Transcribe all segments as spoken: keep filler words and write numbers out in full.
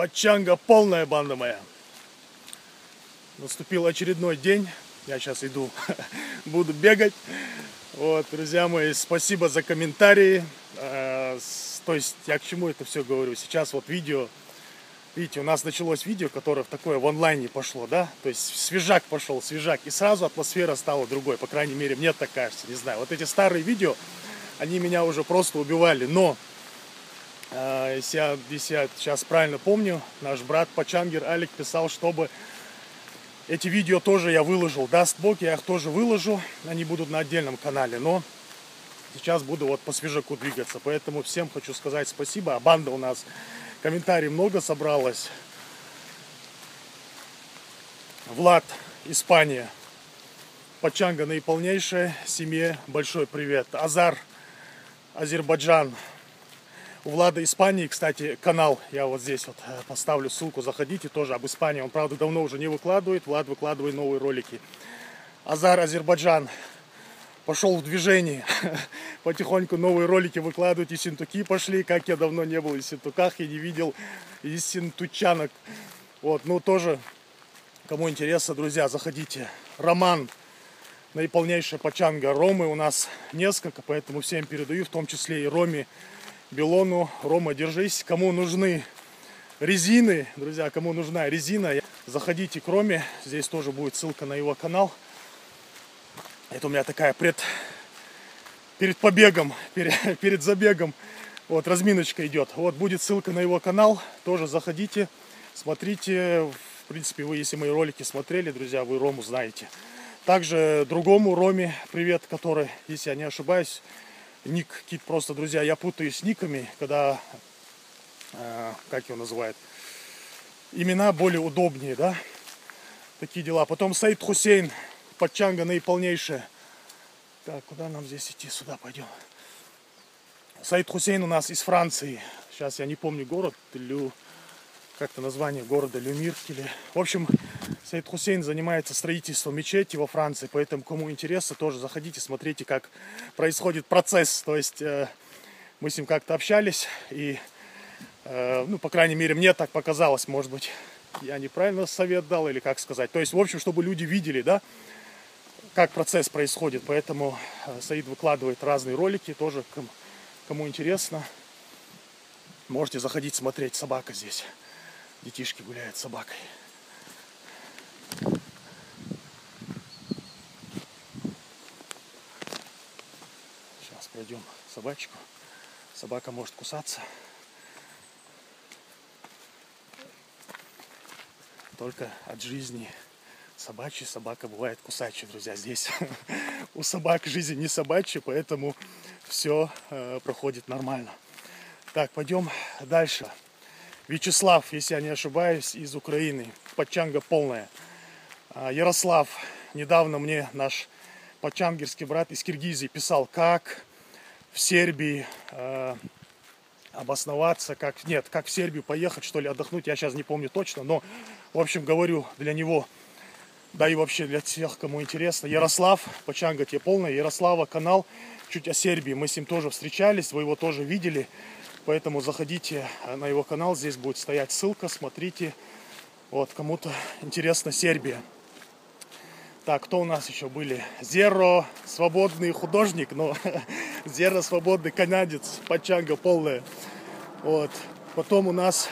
Пачанга полная, банда моя. Наступил очередной день. Я сейчас иду, буду бегать. Вот, друзья мои, спасибо за комментарии. То есть я к чему это все говорю? Сейчас вот видео. Видите, у нас началось видео, которое в такое в онлайне пошло, да? То есть свежак пошел, свежак. И сразу атмосфера стала другой. По крайней мере, мне так кажется. Не знаю. Вот эти старые видео, они меня уже просто убивали. Но, э, если, я, если я сейчас правильно помню, наш брат Пачангер Алик писал, чтобы эти видео тоже я выложил. Даст Бог, я их тоже выложу. Они будут на отдельном канале. Но сейчас буду вот по свежаку двигаться. Поэтому всем хочу сказать спасибо. А банда у нас... Комментариев много собралось. Влад, Испания. Пачанга наиполнейшая. Семье большой привет. Азар, Азербайджан. У Влада Испании, кстати, канал. Я вот здесь вот поставлю ссылку. Заходите тоже об Испании. Он, правда, давно уже не выкладывает. Влад выкладывает новые ролики. Азар, Азербайджан. Пошел в движение. Потихоньку новые ролики выкладывать. И синтуки пошли. Как я давно не был в синтуках и не видел и синтучанок. Вот, ну тоже, кому интересно, друзья, заходите. Роман, наиполнейшая Пачанга. Ромы у нас несколько, поэтому всем передаю, в том числе и Роме Белону. Рома, держись. Кому нужны резины, друзья, кому нужна резина, заходите к Роме. Здесь тоже будет ссылка на его канал. Это у меня такая пред, перед побегом, перед, перед забегом, вот, разминочка идет. Вот, будет ссылка на его канал, тоже заходите, смотрите. В принципе, вы, если мои ролики смотрели, друзья, вы Рому знаете. Также другому Роме привет, который, если я не ошибаюсь, ник Кит просто, друзья, я путаюсь с никами, когда, э, как его называют, имена более удобнее, да, такие дела. Потом Саид Хусейн. Пачанга наиполнейшая. Так, куда нам здесь идти? Сюда пойдем. Саид Хусейн у нас из Франции. Сейчас я не помню город. Лю... Как-то название города Люмир. Или... В общем, Саид Хусейн занимается строительством мечети во Франции. Поэтому, кому интересно, тоже заходите, смотрите, как происходит процесс. То есть э, мы с ним как-то общались. И, э, ну, по крайней мере, мне так показалось. Может быть, я неправильно совет дал, или как сказать. То есть, в общем, чтобы люди видели, да, как процесс происходит. Поэтому Саид выкладывает разные ролики. Тоже, кому интересно, можете заходить смотреть. Собака здесь. Детишки гуляют с собакой. Сейчас пройдем собачку. Собака может кусаться. Только от жизни собачья, собака бывает кусачая, друзья. Здесь у собак жизнь не собачья, поэтому все э, проходит нормально. Так, пойдем дальше. Вячеслав, если я не ошибаюсь, из Украины. Пачанга полная. А, Ярослав, недавно мне наш пачангерский брат из Киргизии писал, как в Сербии э, обосноваться, как нет, как в Сербию поехать, что ли, отдохнуть. Я сейчас не помню точно, но, в общем, говорю для него. Да и вообще для тех, кому интересно. Ярослав, Пачанга тебе полная. Ярослава канал чуть о Сербии. Мы с ним тоже встречались, вы его тоже видели. Поэтому заходите на его канал. Здесь будет стоять ссылка, смотрите. Вот, кому-то интересна Сербия. Так, кто у нас еще были? Зеро, свободный художник. Но Зеро, свободный канадец. Пачанга полная. Вот. Потом у нас...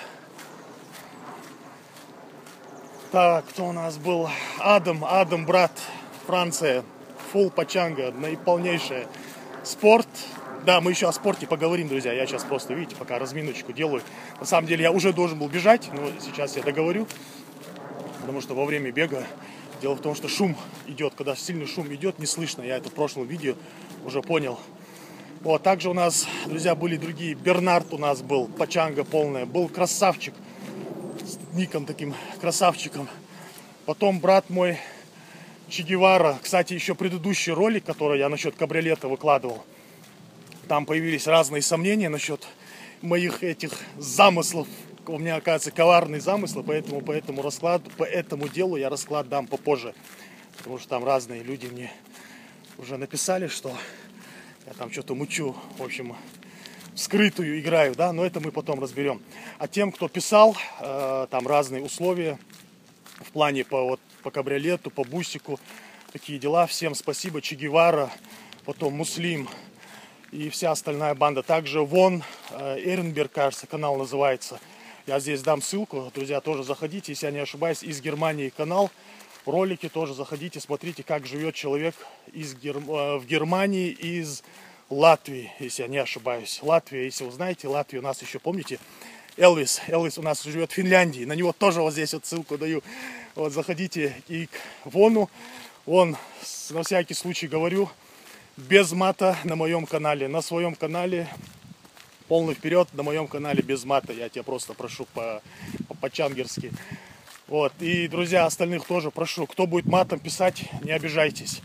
Так, кто у нас был? Адам, Адам, брат, Франция. Фул Пачанга, наиполнейшая. Спорт. Да, мы еще о спорте поговорим, друзья. Я сейчас просто, видите, пока разминочку делаю. На самом деле я уже должен был бежать, но сейчас я договорю. Потому что во время бега, дело в том, что шум идет. Когда сильный шум идет, не слышно. Я это в прошлом видео уже понял. Вот, также у нас, друзья, были другие. Бернард у нас был, Пачанга полная. Был красавчик. С ником таким красавчиком. Потом брат мой Че Гевара. Кстати, еще предыдущий ролик, который я насчет кабриолета выкладывал, там появились разные сомнения насчет моих этих замыслов. У меня, оказывается, коварные замыслы, поэтому по этому раскладу, по этому делу я расклад дам попозже. Потому что там разные люди мне уже написали, что я там что-то мучу. В общем, скрытую играю, да, но это мы потом разберем. А тем, кто писал, э, там разные условия в плане по, вот, по кабриолету, по бусику, такие дела, всем спасибо. Че Гевара, потом Муслим и вся остальная банда. Также Вон, э, Эренберг, кажется, канал называется. Я здесь дам ссылку, друзья, тоже заходите, если я не ошибаюсь, из Германии канал. Ролики тоже заходите, смотрите, как живет человек из Гер... в Германии, из Латвии, если я не ошибаюсь. Латвия, если вы знаете, Латвия у нас еще, помните, Элвис. Элвис у нас живет в Финляндии, на него тоже вот здесь вот ссылку даю. Вот заходите и к Вону. Он, на всякий случай говорю, без мата на моем канале. На своем канале полный вперед, на моем канале без мата. Я тебя просто прошу по, по-чангерски. Вот. И, друзья, остальных тоже прошу. Кто будет матом писать, не обижайтесь.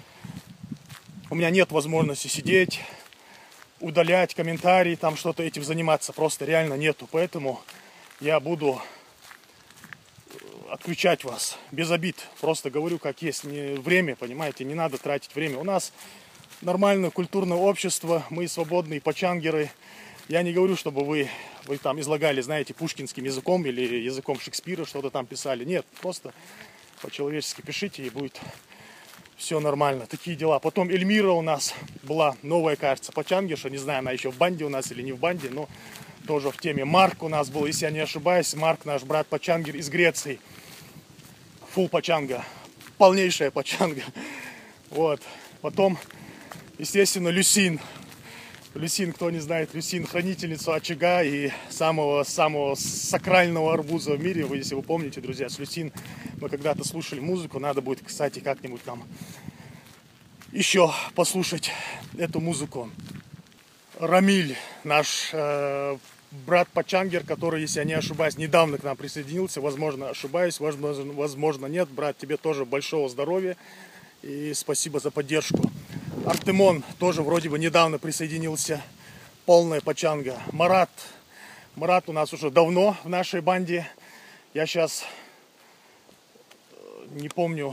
У меня нет возможности сидеть, удалять комментарии, там что-то этим заниматься. Просто реально нету. Поэтому я буду отключать вас. Без обид. Просто говорю, как есть. Не время, понимаете, не надо тратить время. У нас нормальное культурное общество. Мы свободные пачангеры. Я не говорю, чтобы вы, вы там излагали, знаете, пушкинским языком или языком Шекспира что-то там писали. Нет, просто по-человечески пишите, и будет все нормально. Такие дела. Потом Эльмира у нас была новая, кажется, пачангерша. Не знаю, она еще в банде у нас или не в банде, но тоже в теме. Марк у нас был, если я не ошибаюсь. Марк, наш брат пачангер из Греции. Фул пачанга. Полнейшая пачанга. Вот. Потом, естественно, Люсин. Люсин, кто не знает, Люсин, хранительницу очага и самого-самого сакрального арбуза в мире. Вы, если вы помните, друзья, с Люсин мы когда-то слушали музыку. Надо будет, кстати, как-нибудь нам еще послушать эту музыку. Рамиль, наш э, брат пачангер, который, если я не ошибаюсь, недавно к нам присоединился. Возможно, ошибаюсь, возможно, возможно нет. Брат, тебе тоже большого здоровья и спасибо за поддержку. Артемон тоже вроде бы недавно присоединился. Полная пачанга. Марат. Марат у нас уже давно в нашей банде. Я сейчас не помню.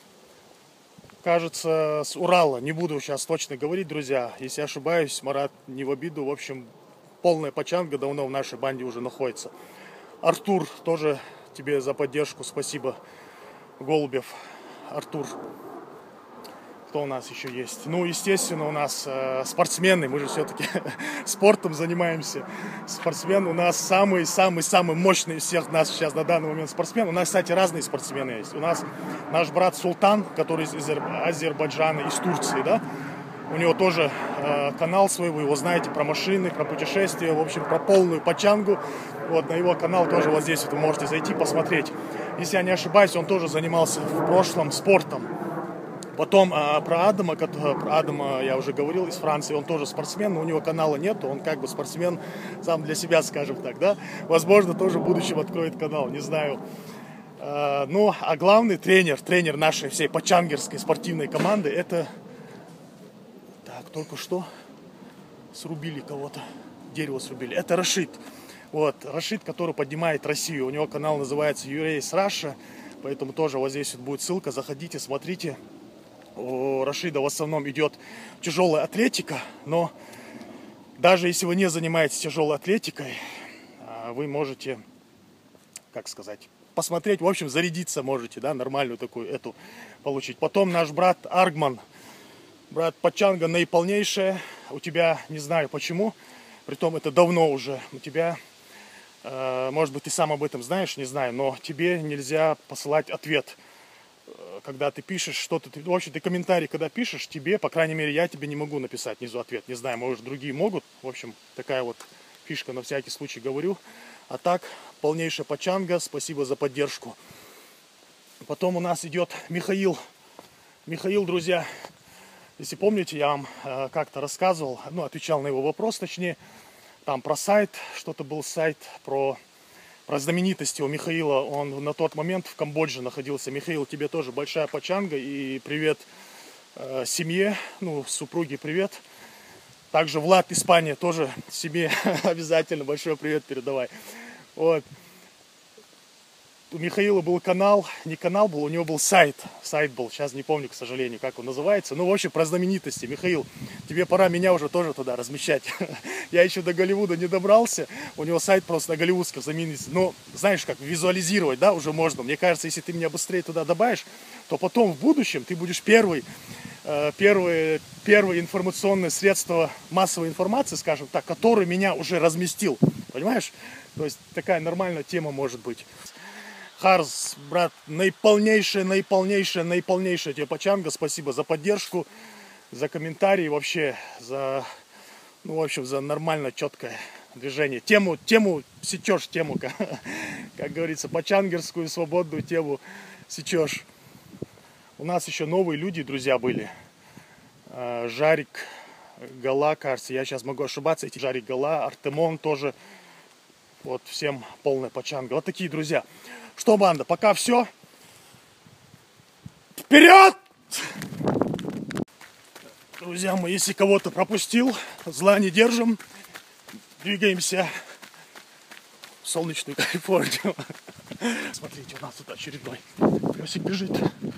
Кажется, с Урала. Не буду сейчас точно говорить, друзья. Если ошибаюсь, Марат, не в обиду. В общем, полная пачанга давно в нашей банде уже находится. Артур, тоже тебе за поддержку. Спасибо. Голубев. Артур. Кто у нас еще есть? Ну, естественно, у нас э, спортсмены. Мы же все-таки спортом занимаемся. Спортсмен у нас самый-самый-самый мощный из всех нас сейчас на данный момент спортсмен. У нас, кстати, разные спортсмены есть. У нас наш брат Султан, который из Азербайджана, из Турции, да? У него тоже э, канал свой, вы его знаете, про машины, про путешествия, в общем, про полную пачангу. Вот, на его канал тоже вот здесь вот вы можете зайти, посмотреть. Если я не ошибаюсь, он тоже занимался в прошлом спортом. Потом а, про Адама, который, про Адама я уже говорил, из Франции, он тоже спортсмен, но у него канала нет, он как бы спортсмен сам для себя, скажем так, да. Возможно, тоже в будущем откроет канал, не знаю. А, ну, а главный тренер, тренер нашей всей пачангерской спортивной команды, это... Так, только что срубили кого-то, дерево срубили. Это Рашид. Вот, Рашид, который поднимает Россию. У него канал называется ю эй эс Russia, поэтому тоже вот здесь вот будет ссылка, заходите, смотрите. У Рашида в основном идет тяжелая атлетика, но даже если вы не занимаетесь тяжелой атлетикой, вы можете, как сказать, посмотреть, в общем, зарядиться можете, да, нормальную такую эту получить. Потом наш брат Аргман, брат пачанга наиполнейшая, у тебя, не знаю почему, притом это давно уже, у тебя, э, может быть, ты сам об этом знаешь, не знаю, но тебе нельзя посылать ответ. Когда ты пишешь что-то, ты, в общем, ты комментарий, когда пишешь, тебе, по крайней мере, я тебе не могу написать внизу ответ. Не знаю, может, другие могут. В общем, такая вот фишка, на всякий случай говорю. А так, полнейшая пачанга, спасибо за поддержку. Потом у нас идет Михаил. Михаил, друзья, если помните, я вам э, как-то рассказывал, ну, отвечал на его вопрос, точнее, там про сайт, что-то был сайт про... Про знаменитости у Михаила, он на тот момент в Камбодже находился. Михаил, тебе тоже большая пачанга и привет э, семье, ну, супруге привет. Также Влад, Испания, тоже семье обязательно большой привет передавай. Вот. у Михаила был канал, не канал был, у него был сайт. Сайт был, сейчас не помню, к сожалению, как он называется. Ну, в общем, про знаменитости. Михаил, тебе пора меня уже тоже туда размещать. Я еще до Голливуда не добрался. У него сайт просто на голливудском знаменитости. Ну, знаешь, как визуализировать, да, уже можно. Мне кажется, если ты меня быстрее туда добавишь, то потом в будущем ты будешь первый, э, первый, первое информационное средство массовой информации, скажем так, который меня уже разместил. Понимаешь? То есть такая нормальная тема может быть. Харс, брат, наиполнейшая, наиполнейшая, наиполнейшая тебе пачанга. Спасибо за поддержку, за комментарии, вообще за, ну, в общем, за нормально, четкое движение. Тему, тему сечешь, тему, как, как говорится, пачангерскую, свободную тему сечешь. У нас еще новые люди, друзья, были. Жарик Гала, кажется, я сейчас могу ошибаться. Эти Жарик Гала, Артемон тоже. Вот, всем полная пачанга. Вот такие друзья. Что, банда, пока все. Вперед! Друзья мои, если кого-то пропустил, зла не держим. Двигаемся в солнечную Калифорнию. Смотрите, у нас тут очередной песик бежит.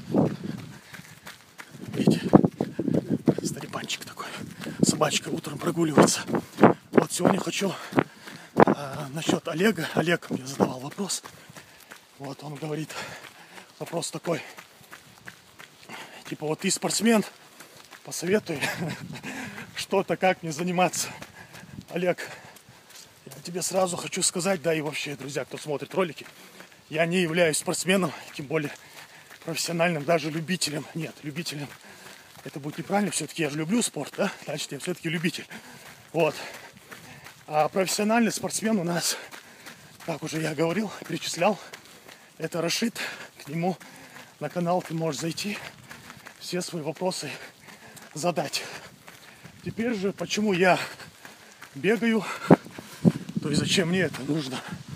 Видите, старипанчик такой. Собачка утром прогуливается. Вот сегодня хочу а, насчет Олега. Олег мне задавал вопрос. Вот он говорит, вопрос такой, типа, вот ты спортсмен, посоветуй что-то, как мне заниматься. Олег, я тебе сразу хочу сказать, да и вообще, друзья, кто смотрит ролики, я не являюсь спортсменом, тем более профессиональным, даже любителем. Нет, любителем, это будет неправильно, все-таки я же люблю спорт, да, значит, я все-таки любитель. Вот. А профессиональный спортсмен у нас, как уже я говорил, перечислял, это Рашид, к нему на канал ты можешь зайти, все свои вопросы задать. Теперь же, почему я бегаю, то есть зачем мне это нужно?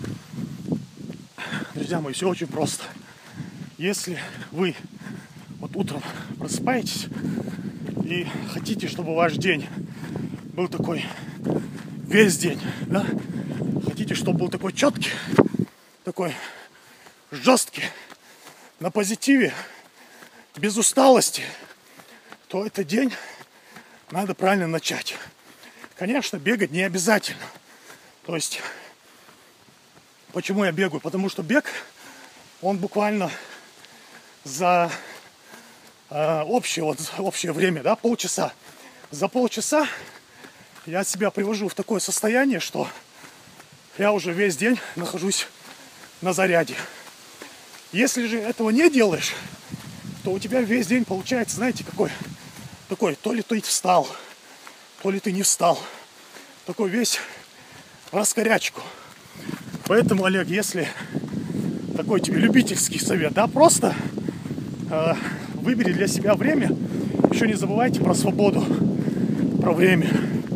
Друзья мои, все очень просто. Если вы вот утром просыпаетесь и хотите, чтобы ваш день был такой весь день, да? Хотите, чтобы был такой четкий, такой жесткий, на позитиве, без усталости, то этот день надо правильно начать. Конечно, бегать не обязательно. То есть, почему я бегаю? Потому что бег, он буквально за э, общее, вот, общее время, да, полчаса. За полчаса я себя привожу в такое состояние, что я уже весь день нахожусь на заряде. Если же этого не делаешь, то у тебя весь день получается, знаете, какой? Такой, то ли ты встал, то ли ты не встал. Такой весь в раскорячку. Поэтому, Олег, если такой тебе любительский совет, да, просто э, выбери для себя время. Еще не забывайте про свободу, про время.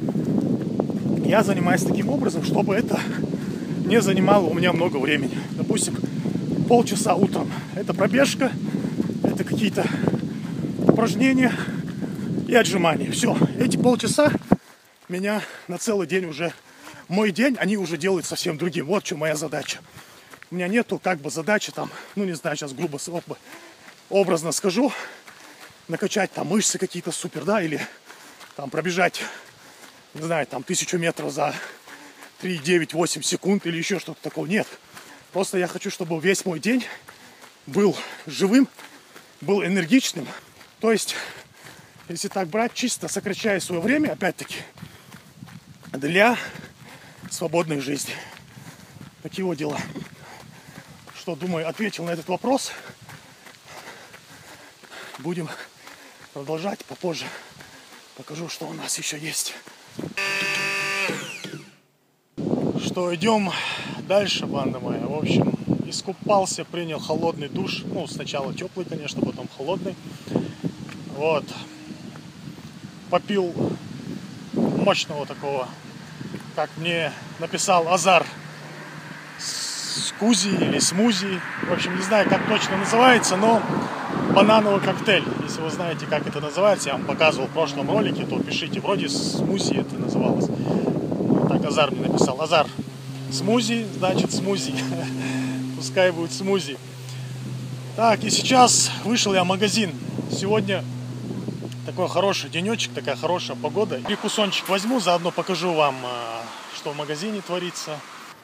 Я занимаюсь таким образом, чтобы это не занимало у меня много времени. Допустим, полчаса утром. Это пробежка, это какие-то упражнения и отжимания. Все, эти полчаса меня на целый день уже, мой день, они уже делают совсем другим. Вот в чем моя задача. У меня нету как бы задачи там, ну не знаю, сейчас грубо, образно скажу, накачать там мышцы какие-то супер, да, или там пробежать, не знаю, там тысячу метров за три, девять, восемь секунд или еще что-то такого. Нет. Просто я хочу, чтобы весь мой день был живым, был энергичным. То есть, если так брать, чисто сокращая свое время, опять-таки, для свободной жизни. Такие вот дела. Что, думаю, ответил на этот вопрос. Будем продолжать попозже. Покажу, что у нас еще есть. Что, идем дальше, банда моя. В общем, искупался, принял холодный душ. Ну, сначала теплый, конечно, потом холодный. Вот. Попил мощного такого, как мне написал Азар, скузи или смузи. В общем, не знаю, как точно называется, но банановый коктейль. Если вы знаете, как это называется, я вам показывал в прошлом ролике, то пишите. Вроде смузи это называлось. Так Азар мне написал. Азар, смузи, значит смузи. Пускай будет смузи. Так, и сейчас вышел я в магазин. Сегодня такой хороший денечек, такая хорошая погода. Перекусончик возьму, заодно покажу вам, что в магазине творится.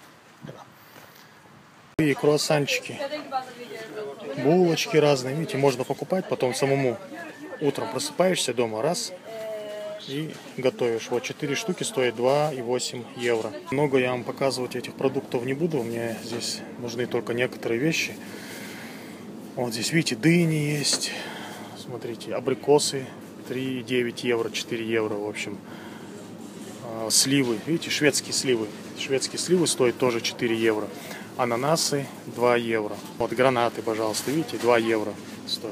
И круассанчики, булочки разные. Видите, можно покупать, потом самому утром просыпаешься дома, раз, и готовишь. Вот четыре штуки стоят два и восемь евро. Много я вам показывать этих продуктов не буду. Мне здесь нужны только некоторые вещи. Вот здесь, видите, дыни есть. Смотрите, абрикосы три и девять евро, четыре евро, в общем. Сливы, видите, шведские сливы. Шведские сливы стоят тоже четыре евро. Ананасы два евро. Вот гранаты, пожалуйста, видите, два евро стоят.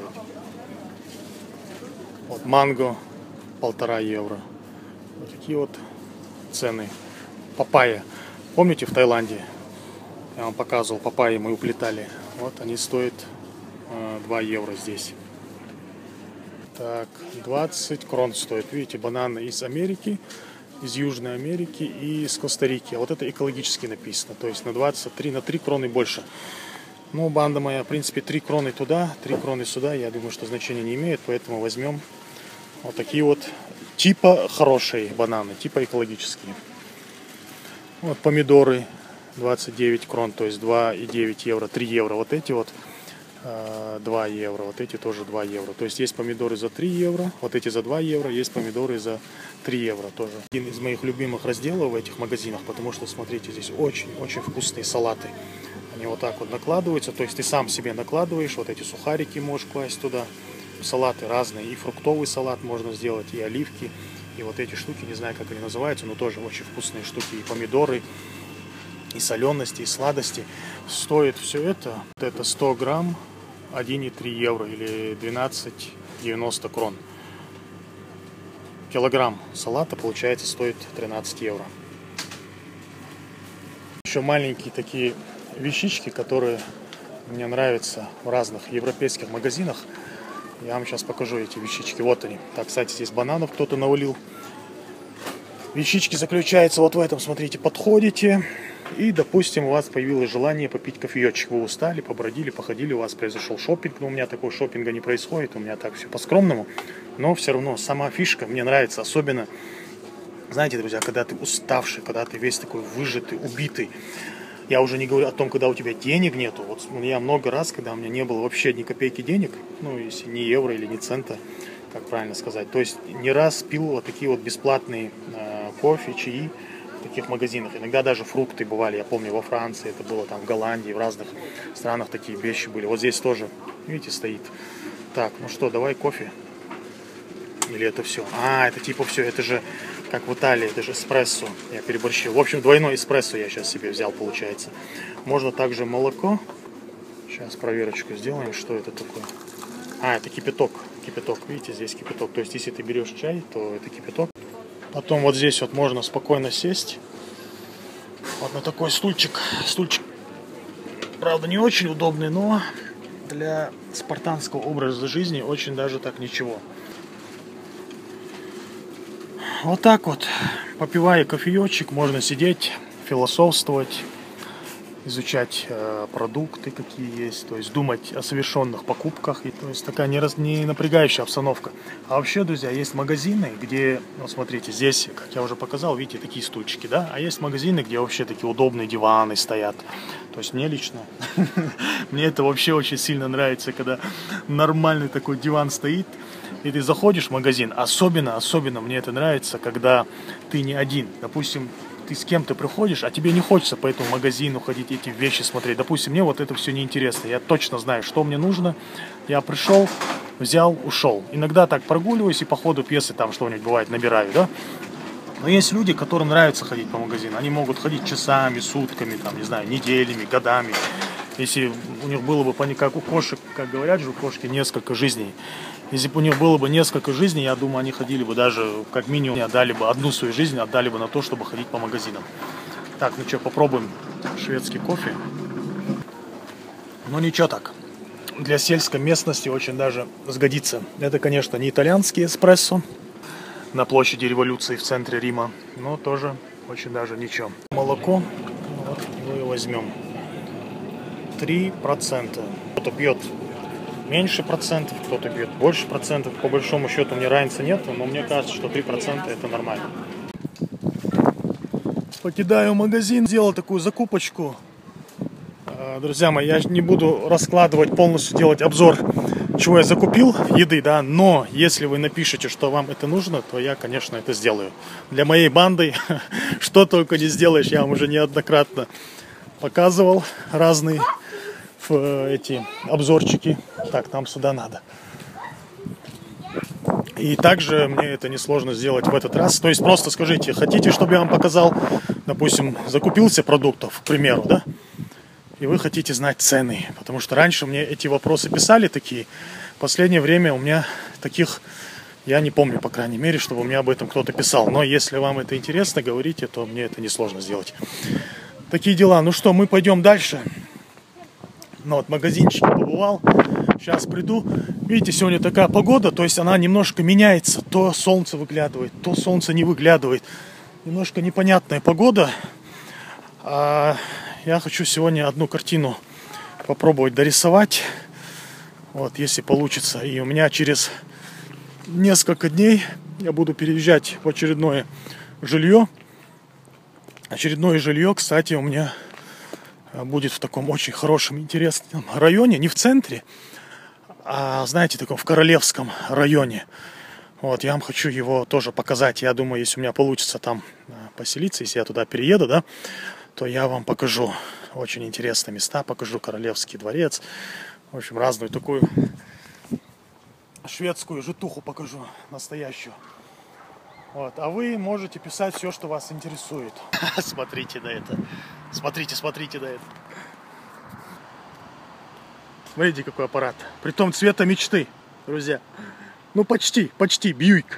Вот манго полтора евро. Вот такие вот цены. Папайя. Помните, в Таиланде я вам показывал, папайи мы уплетали. Вот они стоят э, два евро здесь. Так, двадцать крон стоит. Видите, бананы из Америки, из Южной Америки и из Коста-Рики. Вот это экологически написано. То есть на двадцать три, на три кроны больше. Ну, банда моя, в принципе, три кроны туда, три кроны сюда. Я думаю, что значения не имеет, поэтому возьмем вот такие вот типа хорошие бананы, типа экологические. Вот помидоры двадцать девять крон, то есть два и девять евро, три евро. Вот эти вот два евро, вот эти тоже два евро. То есть есть помидоры за три евро, вот эти за два евро, есть помидоры за три евро тоже. Один из моих любимых разделов в этих магазинах, потому что, смотрите, здесь очень-очень вкусные салаты. Они вот так вот накладываются, то есть ты сам себе накладываешь, вот эти сухарики можешь класть туда. Салаты разные, и фруктовый салат можно сделать, и оливки, и вот эти штуки, не знаю, как они называются, но тоже очень вкусные штуки, и помидоры, и солености, и сладости. Стоит все это, вот это сто грамм, один и три евро или двенадцать девяносто крон. Килограмм салата, получается, стоит тринадцать евро. Еще маленькие такие вещички, которые мне нравятся в разных европейских магазинах. Я вам сейчас покажу эти вещички. Вот они. Так, кстати, здесь бананов кто-то навалил. Вещички заключаются вот в этом. Смотрите, подходите. И, допустим, у вас появилось желание попить кофеечек. Вы устали, побродили, походили, у вас произошел шопинг. Но у меня такого шопинга не происходит. У меня так все по-скромному. Но все равно сама фишка мне нравится. Особенно, знаете, друзья, когда ты уставший, когда ты весь такой выжатый, убитый. Я уже не говорю о том, когда у тебя денег нету. Вот я много раз, когда у меня не было вообще ни копейки денег, ну, если ни евро или ни цента, как правильно сказать. То есть не раз пил вот такие вот бесплатные э, кофе, чаи в таких магазинах. Иногда даже фрукты бывали. Я помню, во Франции это было, там в Голландии, в разных странах такие вещи были. Вот здесь тоже, видите, стоит. Так, ну что, давай кофе. Или это все? А, это типа все, это же как в Италии, это же эспрессо. Я переборщил. В общем, двойной эспрессо я сейчас себе взял, получается. Можно также молоко. Сейчас проверочку сделаем, что это такое. А, это кипяток. Кипяток, видите, здесь кипяток. То есть, если ты берешь чай, то это кипяток. Потом вот здесь вот можно спокойно сесть. Вот на такой стульчик. Стульчик, правда, не очень удобный, но для спартанского образа жизни очень даже так ничего. Вот так вот, попивая кофеечек, можно сидеть, философствовать, изучать э, продукты, какие есть, то есть думать о совершенных покупках. И, то есть такая не, раз, не напрягающая обстановка. А вообще, друзья, есть магазины, где, ну смотрите, здесь, как я уже показал, видите, такие стульчики, да? А есть магазины, где вообще такие удобные диваны стоят. То есть мне лично, мне это вообще очень сильно нравится, когда нормальный такой диван стоит. И ты заходишь в магазин, особенно, особенно мне это нравится, когда ты не один. Допустим, ты с кем-то приходишь, а тебе не хочется по этому магазину ходить, эти вещи смотреть. Допустим, мне вот это все неинтересно. Я точно знаю, что мне нужно. Я пришел, взял, ушел. Иногда так прогуливаюсь и по ходу пьесы там что-нибудь бывает набираю, да. Но есть люди, которым нравится ходить по магазину. Они могут ходить часами, сутками, там, не знаю, неделями, годами. Если у них было бы, как у кошек, как говорят же, у кошки несколько жизней. Если бы у них было бы несколько жизней, я думаю, они ходили бы даже, как минимум, отдали бы одну свою жизнь, отдали бы на то, чтобы ходить по магазинам. Так, ну что, попробуем шведский кофе. Ну ничего так. Для сельской местности очень даже сгодится. Это, конечно, не итальянский эспрессо на площади Революции в центре Рима, но тоже очень даже ничего. Молоко, вот, мы его возьмем. три процента. Кто-то бьет меньше процентов, кто-то бьет больше процентов. По большому счету мне разницы нет, но мне кажется, что три процента это нормально. Покидаю магазин, сделал такую закупочку. Друзья мои, я не буду раскладывать, полностью делать обзор, чего я закупил, еды, да, но если вы напишете, что вам это нужно, то я, конечно, это сделаю. Для моей банды, что только не сделаешь, я вам уже неоднократно показывал разные эти обзорчики. Так, нам сюда надо. И также мне это несложно сделать в этот раз. То есть просто скажите, хотите, чтобы я вам показал, допустим, закупился продуктов, к примеру, да? И вы хотите знать цены. Потому что раньше мне эти вопросы писали такие. В последнее время у меня таких, я не помню, по крайней мере, чтобы у меня об этом кто-то писал. Но если вам это интересно, говорите, то мне это несложно сделать. Такие дела. Ну что, мы пойдем дальше. Ну вот, магазинчик побывал. Сейчас приду. Видите, сегодня такая погода, то есть она немножко меняется. То солнце выглядывает, то солнце не выглядывает. Немножко непонятная погода. А я хочу сегодня одну картину попробовать дорисовать. Вот, если получится. И у меня через несколько дней я буду переезжать в очередное жилье. Очередное жилье, кстати, у меня будет в таком очень хорошем, интересном районе. Не в центре, а, знаете, таком в Королевском районе. Вот, я вам хочу его тоже показать. Я думаю, если у меня получится там поселиться, если я туда перееду, да, то я вам покажу очень интересные места. Покажу Королевский дворец. В общем, разную такую шведскую житуху покажу, настоящую. Вот, а вы можете писать все, что вас интересует. Смотрите на это. Смотрите, смотрите на это. Смотрите, какой аппарат. Притом цвета мечты, друзья. Ну, почти, почти, Бьюик.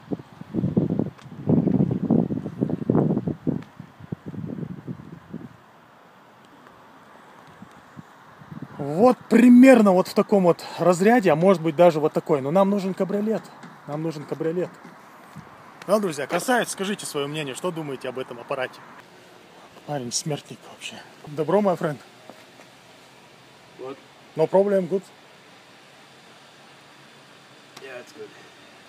Вот примерно вот в таком вот разряде, а может быть даже вот такой. Но нам нужен кабриолет. Нам нужен кабриолет. Ну, друзья, красавец, скажите свое мнение, что думаете об этом аппарате? Парень смертник вообще. Добро, my friend? What? No problem, good? Yeah, it's good.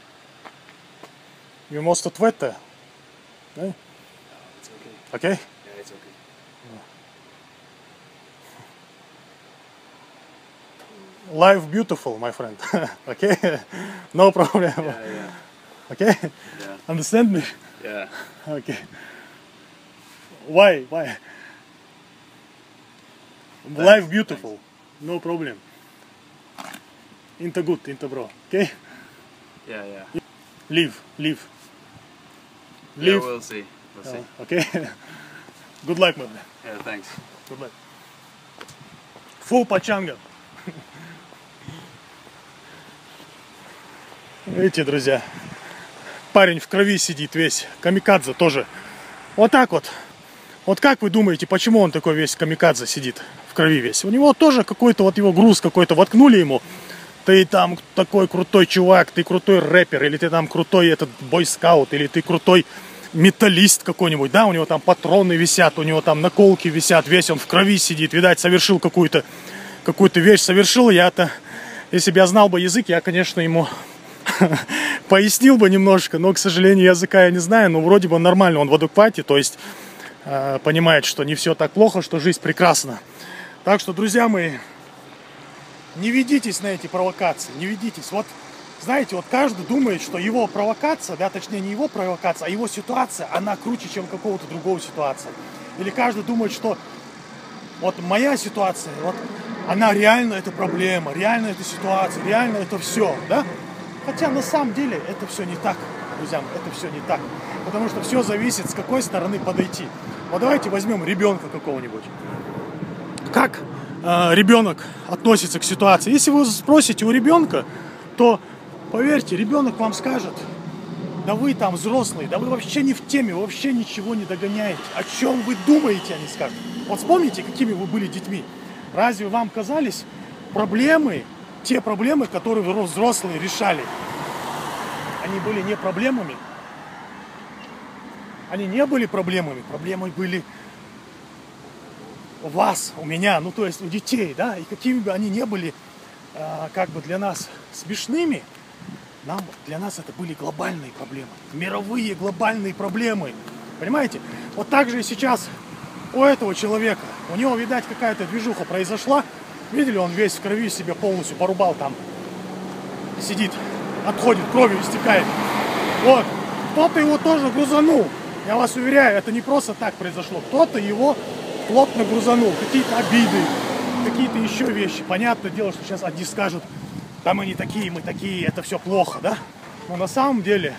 You måste tvätta? Nej? No, it's okay. Okay? Yeah, it's okay. Life beautiful, my friend. Okay? No problem. Yeah, yeah. Okay? Yeah. Understand me? Yeah. Okay. Why? Why? Life beautiful. No problem. Inte good, inte bra. Okay? Yeah, yeah. Live, live. Yeah, Live. we'll see. We'll see. Uh, okay? Good luck, my man. Yeah, thanks. Good luck. Фу, пачанга. Видите, друзья, парень в крови сидит весь, камикадзе тоже. Вот так вот. Вот как вы думаете, почему он такой весь камикадзе сидит, в крови весь? У него тоже какой-то вот его груз какой-то воткнули ему. Ты там такой крутой чувак, ты крутой рэпер, или ты там крутой этот бойскаут, или ты крутой металлист какой-нибудь, да, у него там патроны висят, у него там наколки висят, весь он в крови сидит, видать, совершил какую-то какую-то вещь, совершил. Я-то, если бы я знал бы язык, я, конечно, ему пояснил бы немножко, но, к сожалению, языка я не знаю, но вроде бы он нормально, он в адеквате, то есть э, понимает, что не все так плохо, что жизнь прекрасна. Так что, друзья мои, не ведитесь на эти провокации, не ведитесь. Вот, знаете, вот каждый думает, что его провокация, да, точнее не его провокация, а его ситуация, она круче, чем какого-то другого ситуация. Или каждый думает, что вот моя ситуация, вот она реально это проблема, реально это ситуация, реально это все, да? Хотя на самом деле это все не так, друзья, это все не так. Потому что все зависит, с какой стороны подойти. Вот давайте возьмем ребенка какого-нибудь. Как э, ребенок относится к ситуации? Если вы спросите у ребенка, то, поверьте, ребенок вам скажет: да вы там взрослые, да вы вообще не в теме, вы вообще ничего не догоняете. О чем вы думаете, они скажут. Вот вспомните, какими вы были детьми. Разве вам казались проблемы, те проблемы, которые взрослые решали, они были не проблемами? Они не были проблемами. Проблемой были у вас, у меня, ну то есть у детей, да, и какими бы они ни были, э, как бы для нас смешными, нам, для нас это были глобальные проблемы, мировые глобальные проблемы, понимаете? Вот так же и сейчас у этого человека, у него, видать, какая-то движуха произошла, видели, он весь в крови себе полностью порубал там, сидит, отходит, кровью истекает, вот, кто-то его тоже грузанул, я вас уверяю, это не просто так произошло, кто-то его плотно грузанул, какие-то обиды, какие-то еще вещи, понятное дело, что сейчас одни скажут, да мы не такие, мы такие, это все плохо, да, но на самом деле,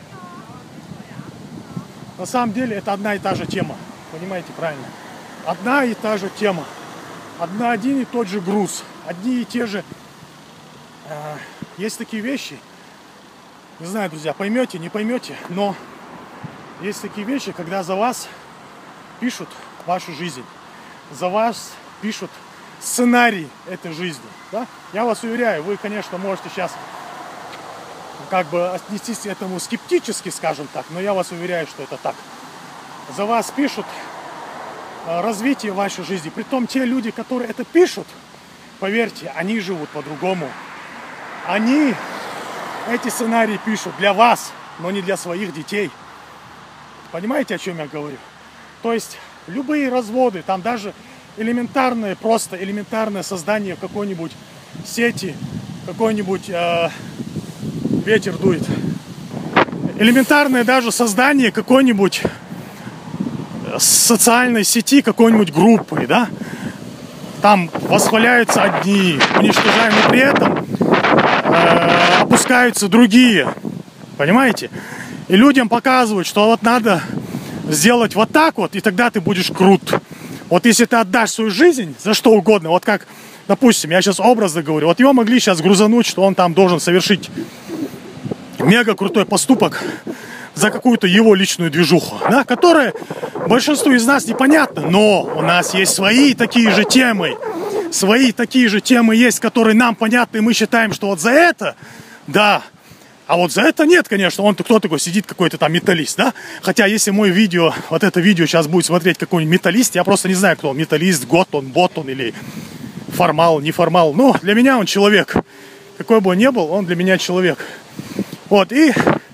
на самом деле это одна и та же тема. Понимаете, правильно? Одна и та же тема. Одна, один и тот же груз. Одни и те же... Э, есть такие вещи. Не знаю, друзья, поймете, не поймете, но есть такие вещи, когда за вас пишут вашу жизнь. За вас пишут сценарий этой жизни. Да? Я вас уверяю, вы, конечно, можете сейчас как бы отнестись к этому скептически, скажем так, но я вас уверяю, что это так. За вас пишут развитие вашей жизни. Притом те люди, которые это пишут, поверьте, они живут по-другому. Они эти сценарии пишут для вас, но не для своих детей. Понимаете, о чем я говорю? То есть любые разводы, там даже элементарное, просто элементарное создание какой-нибудь сети, какой-нибудь э, ветер дует. Элементарное даже создание какой-нибудь социальной сети, какой-нибудь группы, да, там восхваляются одни, уничтожаем, и при этом э, опускаются другие, понимаете? И людям показывают, что вот надо сделать вот так вот, и тогда ты будешь крут. Вот если ты отдашь свою жизнь за что угодно, вот как, допустим, я сейчас образно говорю, вот его могли сейчас грузануть, что он там должен совершить мега крутой поступок за какую-то его личную движуху, да, которая большинству из нас непонятна, но у нас есть свои такие же темы, свои такие же темы есть, которые нам понятны, и мы считаем, что вот за это, да, а вот за это нет, конечно, он кто такой сидит, какой-то там металлист, да, хотя если мой видео, вот это видео сейчас будет смотреть какой-нибудь металлист, я просто не знаю, кто он, металлист, год он, бот он или формал, не формал, но для меня он человек, какой бы он ни был, он для меня человек, вот, и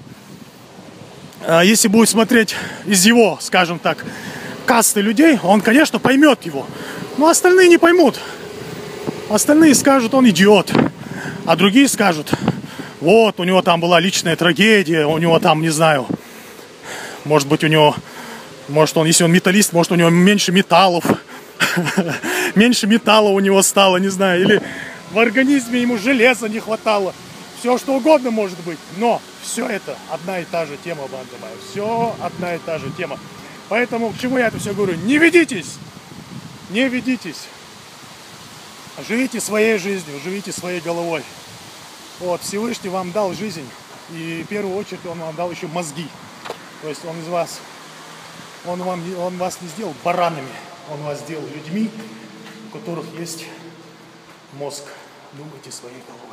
если будет смотреть из его, скажем так, касты людей, он, конечно, поймет его. Но остальные не поймут. Остальные скажут, он идиот. А другие скажут, вот, у него там была личная трагедия, у него там, не знаю, может быть, у него, может, он, если он металлист, может, у него меньше металлов. Меньше металла у него стало, не знаю, или в организме ему железа не хватало. Все что угодно может быть, но все это одна и та же тема, банда моя. Все одна и та же тема. Поэтому к чему я это все говорю? Не ведитесь! Не ведитесь! Живите своей жизнью, живите своей головой. Вот, Всевышний вам дал жизнь, и в первую очередь он вам дал еще мозги. То есть он из вас, он, вам, он вас не сделал баранами, он вас сделал людьми, у которых есть мозг. Думайте своей головой.